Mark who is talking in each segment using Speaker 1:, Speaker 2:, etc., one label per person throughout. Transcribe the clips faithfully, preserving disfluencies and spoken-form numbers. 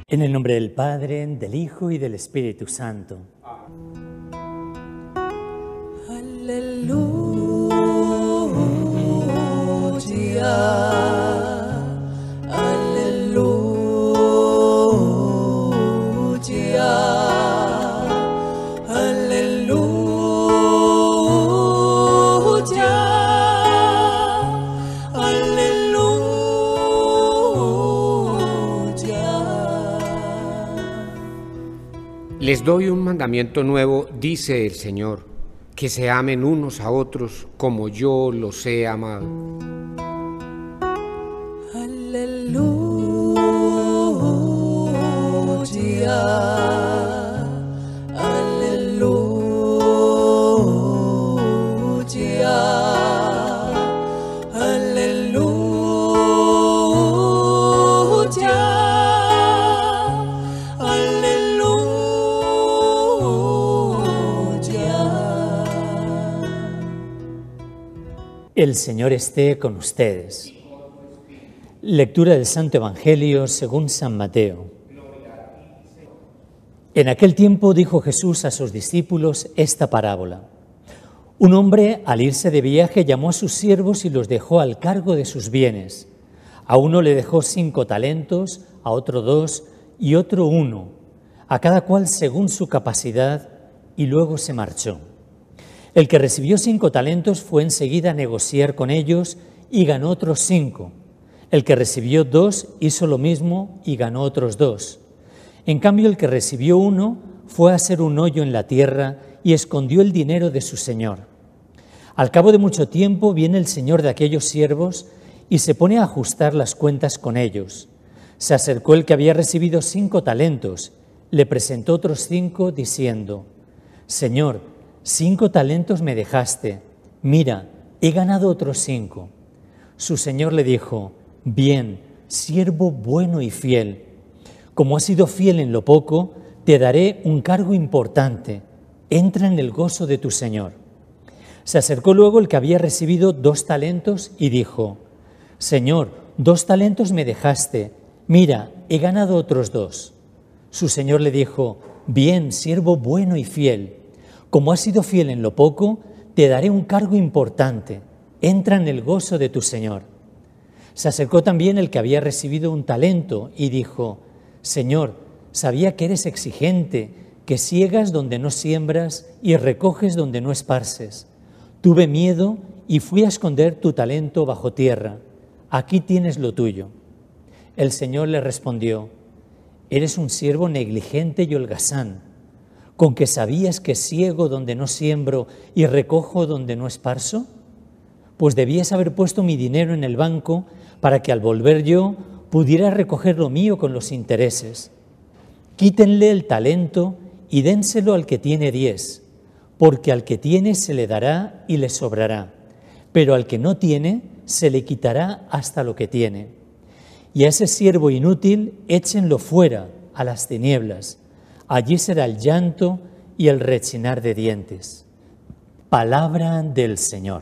Speaker 1: En el nombre del Padre, del Hijo y del Espíritu Santo.
Speaker 2: Aleluya, aleluya, aleluya, aleluya.
Speaker 3: Les doy un mandamiento nuevo, dice el Señor, que se amen unos a otros como yo los he amado.
Speaker 2: Aleluya, aleluya, aleluya, aleluya.
Speaker 1: El Señor esté con ustedes. Lectura del Santo Evangelio según San Mateo. En aquel tiempo dijo Jesús a sus discípulos esta parábola. Un hombre, al irse de viaje, llamó a sus siervos y los dejó al cargo de sus bienes. A uno le dejó cinco talentos, a otro dos y otro uno, a cada cual según su capacidad, y luego se marchó. El que recibió cinco talentos fue enseguida a negociar con ellos y ganó otros cinco. El que recibió dos hizo lo mismo y ganó otros dos. En cambio, el que recibió uno fue a hacer un hoyo en la tierra y escondió el dinero de su señor. Al cabo de mucho tiempo viene el señor de aquellos siervos y se pone a ajustar las cuentas con ellos. Se acercó el que había recibido cinco talentos, le presentó otros cinco diciendo: Señor, cinco talentos me dejaste, mira, he ganado otros cinco. Su señor le dijo: Bien, siervo bueno y fiel. Como has sido fiel en lo poco, te daré un cargo importante. Entra en el gozo de tu señor. Se acercó luego el que había recibido dos talentos y dijo: Señor, dos talentos me dejaste. Mira, he ganado otros dos. Su señor le dijo: Bien, siervo bueno y fiel. Como has sido fiel en lo poco, te daré un cargo importante. Entra en el gozo de tu señor. Se acercó también el que había recibido un talento y dijo: Señor, sabía que eres exigente, que siegas donde no siembras y recoges donde no esparces. Tuve miedo y fui a esconder tu talento bajo tierra. Aquí tienes lo tuyo. El Señor le respondió: Eres un siervo negligente y holgazán, con que sabías que siego donde no siembro y recojo donde no esparzo. Pues debías haber puesto mi dinero en el banco para que al volver yo pudiera recoger lo mío con los intereses. Quítenle el talento y dénselo al que tiene diez, porque al que tiene se le dará y le sobrará, pero al que no tiene se le quitará hasta lo que tiene. Y a ese siervo inútil échenlo fuera a las tinieblas. Allí será el llanto y el rechinar de dientes. Palabra del Señor.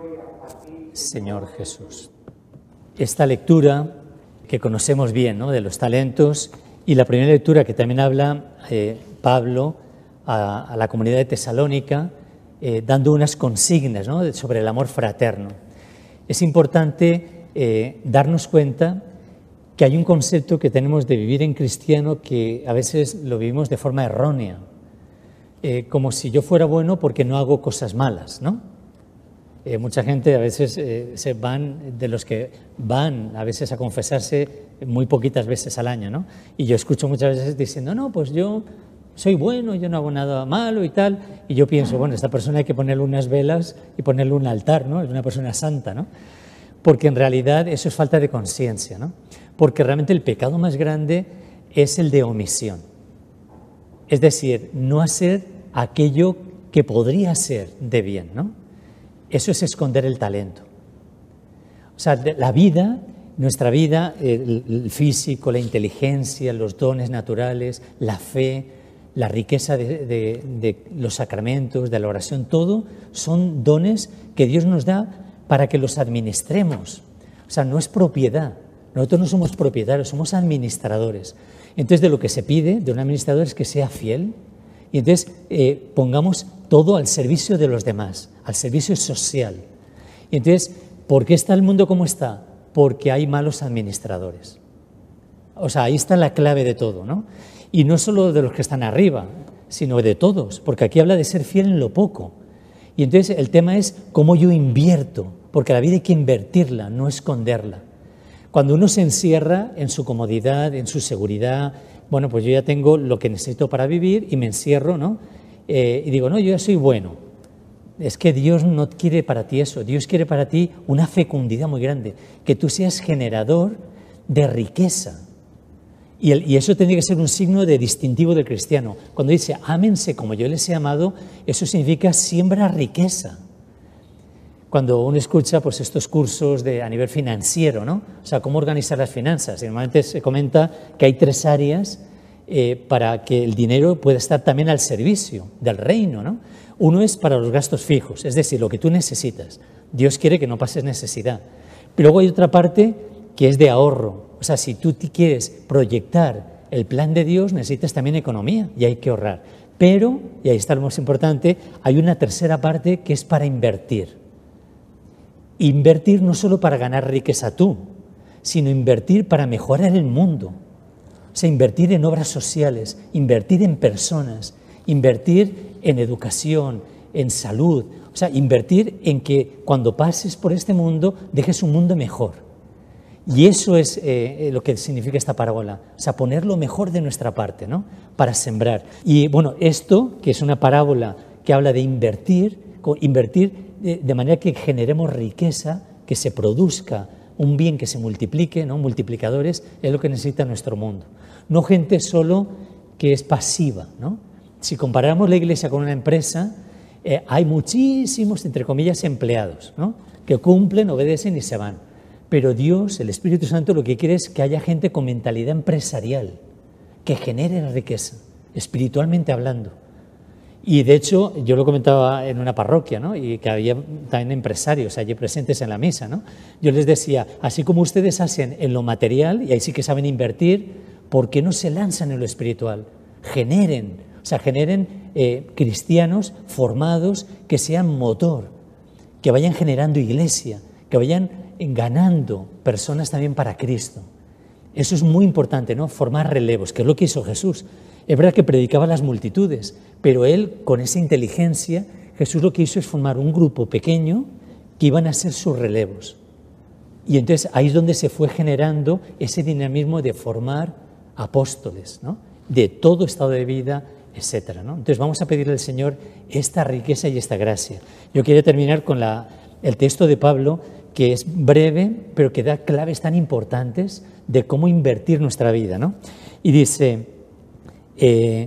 Speaker 1: Señor Jesús. Esta lectura que conocemos bien, ¿no?, de los talentos, y la primera lectura que también habla eh, Pablo a, a la comunidad de Tesalónica, eh, dando unas consignas, ¿no?, sobre el amor fraterno. Es importante eh, darnos cuenta que hay un concepto que tenemos de vivir en cristiano que a veces lo vivimos de forma errónea, eh, como si yo fuera bueno porque no hago cosas malas, ¿no? Eh, mucha gente a veces eh, se van, de los que van a veces a confesarse muy poquitas veces al año, ¿no? Y yo escucho muchas veces diciendo: no, pues yo soy bueno, yo no hago nada malo y tal. Y yo pienso, bueno, esta persona hay que ponerle unas velas y ponerle un altar, ¿no? Es una persona santa, ¿no? Porque en realidad eso es falta de conciencia, ¿no? Porque realmente el pecado más grande es el de omisión. Es decir, no hacer aquello que podría ser de bien, ¿no? Eso es esconder el talento. O sea, la vida, nuestra vida, el, el físico, la inteligencia, los dones naturales, la fe, la riqueza de, de, de los sacramentos, de la oración, todo son dones que Dios nos da para que los administremos. O sea, no es propiedad Nosotros no somos propietarios, somos administradores. Entonces, de lo que se pide de un administrador es que sea fiel y entonces eh, pongamos todo al servicio de los demás, al servicio social. Y entonces, ¿por qué está el mundo como está? Porque hay malos administradores. O sea, ahí está la clave de todo, ¿no? Y no solo de los que están arriba, sino de todos, porque aquí habla de ser fiel en lo poco. Y entonces el tema es cómo yo invierto, porque la vida hay que invertirla, no esconderla. Cuando uno se encierra en su comodidad, en su seguridad, bueno, pues yo ya tengo lo que necesito para vivir y me encierro, ¿no? Eh, y digo, no, yo ya soy bueno. Es que Dios no quiere para ti eso, Dios quiere para ti una fecundidad muy grande, que tú seas generador de riqueza. Y, el, y eso tiene que ser un signo de distintivo del cristiano. Cuando dice, ámense como yo les he amado, eso significa siembra riqueza. Cuando uno escucha pues, estos cursos de, a nivel financiero, ¿no? O sea, cómo organizar las finanzas. Y normalmente se comenta que hay tres áreas eh, para que el dinero pueda estar también al servicio del reino, ¿no? Uno es para los gastos fijos, es decir, lo que tú necesitas. Dios quiere que no pases necesidad. Pero luego hay otra parte que es de ahorro. O sea, si tú quieres proyectar el plan de Dios, necesitas también economía y hay que ahorrar. Pero, y ahí está lo más importante, hay una tercera parte que es para invertir. Invertir no solo para ganar riqueza tú, sino invertir para mejorar el mundo. O sea, invertir en obras sociales, invertir en personas, invertir en educación, en salud. O sea, invertir en que cuando pases por este mundo dejes un mundo mejor. Y eso es eh, lo que significa esta parábola, o sea, poner lo mejor de nuestra parte, ¿no? Para sembrar. Y bueno, esto, que es una parábola que habla de invertir, invertir de, de manera que generemos riqueza, que se produzca un bien que se multiplique, ¿no? Multiplicadores, es lo que necesita nuestro mundo. No gente solo que es pasiva, ¿no? Si comparamos la Iglesia con una empresa, eh, hay muchísimos, entre comillas, empleados, ¿no? Que cumplen, obedecen y se van. Pero Dios, el Espíritu Santo, lo que quiere es que haya gente con mentalidad empresarial, que genere la riqueza, espiritualmente hablando. Y de hecho, yo lo comentaba en una parroquia, ¿no? Y que había también empresarios allí presentes en la misa, ¿no? Yo les decía, así como ustedes hacen en lo material, y ahí sí que saben invertir, ¿por qué no se lanzan en lo espiritual? Generen, o sea, generen eh, cristianos formados que sean motor, que vayan generando iglesia, que vayan ganando personas también para Cristo. Eso es muy importante, ¿no? Formar relevos, que es lo que hizo Jesús. Es verdad que predicaba a las multitudes, pero él, con esa inteligencia, Jesús lo que hizo es formar un grupo pequeño que iban a ser sus relevos. Y entonces ahí es donde se fue generando ese dinamismo de formar apóstoles, ¿no? De todo estado de vida, etcétera, ¿no? Entonces vamos a pedirle al Señor esta riqueza y esta gracia. Yo quería terminar con la, el texto de Pablo, que es breve, pero que da claves tan importantes de cómo invertir nuestra vida, ¿no? Y dice, eh,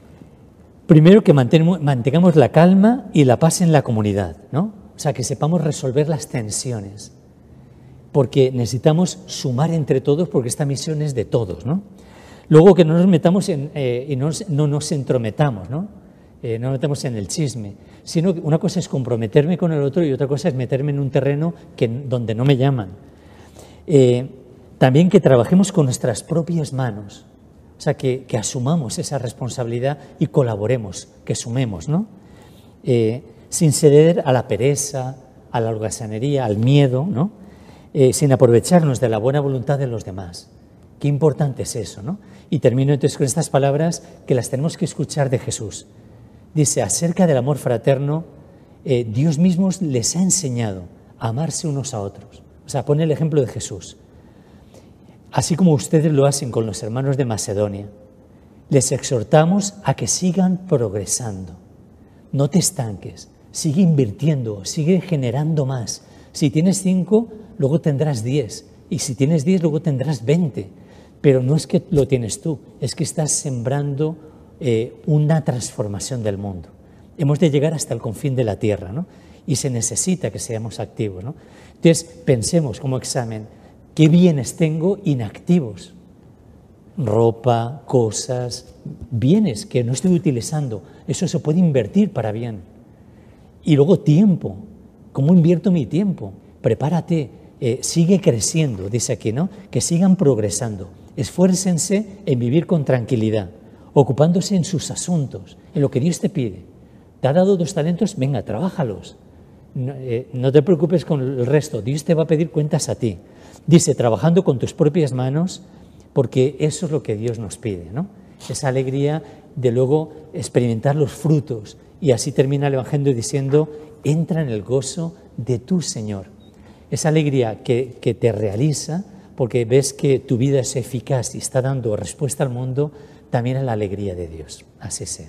Speaker 1: primero que mantengamos la calma y la paz en la comunidad, ¿no? O sea, que sepamos resolver las tensiones, porque necesitamos sumar entre todos, porque esta misión es de todos, ¿no? Luego que no nos metamos en, eh, y no, no nos entrometamos, ¿no? Eh, no nos metamos en el chisme, sino que una cosa es comprometerme con el otro y otra cosa es meterme en un terreno que, donde no me llaman. Eh, también que trabajemos con nuestras propias manos, o sea, que, que asumamos esa responsabilidad y colaboremos, que sumemos, ¿no? Eh, sin ceder a la pereza, a la holgazanería, al miedo, ¿no? Eh, sin aprovecharnos de la buena voluntad de los demás. Qué importante es eso, ¿no? Y termino entonces con estas palabras que las tenemos que escuchar de Jesús. Dice, acerca del amor fraterno, eh, Dios mismo les ha enseñado a amarse unos a otros. O sea, pone el ejemplo de Jesús. Así como ustedes lo hacen con los hermanos de Macedonia, les exhortamos a que sigan progresando. No te estanques, sigue invirtiendo, sigue generando más. Si tienes cinco, luego tendrás diez. Y si tienes diez, luego tendrás veinte. Pero no es que lo tienes tú, es que estás sembrando eh, una transformación del mundo. Hemos de llegar hasta el confín de la tierra, ¿no? Y se necesita que seamos activos, ¿no? Entonces, pensemos como examen, ¿qué bienes tengo inactivos? Ropa, cosas, bienes que no estoy utilizando. Eso se puede invertir para bien. Y luego tiempo. ¿Cómo invierto mi tiempo? Prepárate. eh, sigue creciendo, dice aquí, ¿no? Que sigan progresando. Esfuércense en vivir con tranquilidad, ocupándose en sus asuntos, en lo que Dios te pide. ¿Te ha dado dos talentos? Venga, trabájalos. No, eh, no te preocupes con el resto, Dios te va a pedir cuentas a ti. Dice, trabajando con tus propias manos, porque eso es lo que Dios nos pide, ¿no? Esa alegría de luego experimentar los frutos. Y así termina el Evangelio diciendo, entra en el gozo de tu Señor. Esa alegría que, que te realiza, porque ves que tu vida es eficaz y está dando respuesta al mundo, también es la alegría de Dios. Así sea.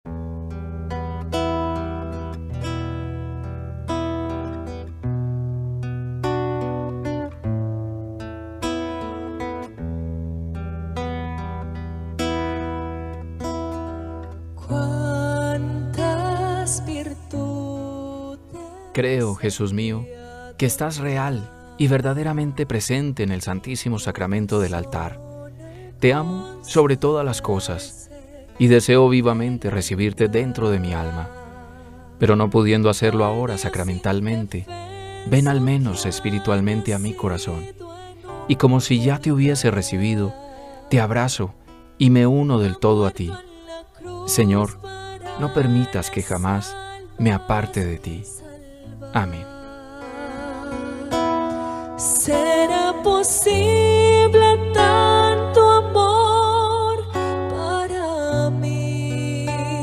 Speaker 4: Creo, Jesús mío, que estás real y verdaderamente presente en el Santísimo Sacramento del altar. Te amo sobre todas las cosas y deseo vivamente recibirte dentro de mi alma. Pero no pudiendo hacerlo ahora sacramentalmente, ven al menos espiritualmente a mi corazón. Y como si ya te hubiese recibido, te abrazo y me uno del todo a ti. Señor, no permitas que jamás me aparte de ti. Amén.
Speaker 2: ¿Será posible tanto amor para mí?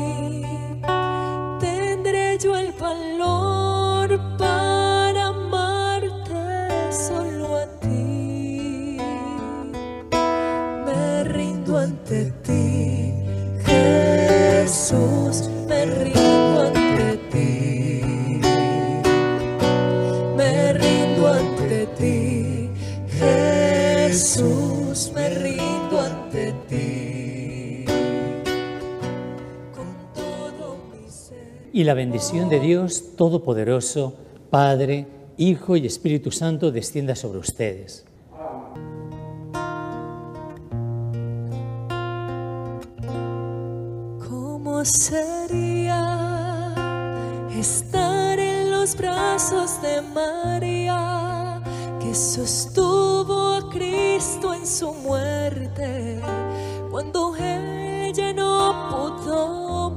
Speaker 2: ¿Tendré yo el valor para amarte solo a ti? Me rindo ante ti, Jesús, me rindo ante ti. Jesús, me rindo ante ti con todo mi ser.
Speaker 1: Y la bendición de Dios Todopoderoso, Padre, Hijo y Espíritu Santo, descienda sobre ustedes.
Speaker 2: ¿Cómo sería estar en los brazos de María, que sostuvo a Cristo en su muerte, cuando ella no pudo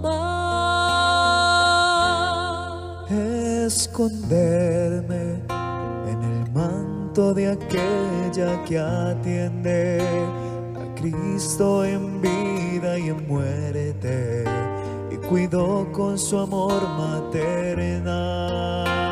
Speaker 2: más?
Speaker 5: Esconderme en el manto de aquella que atiende a Cristo en vida y en muerte, y cuidó con su amor maternal.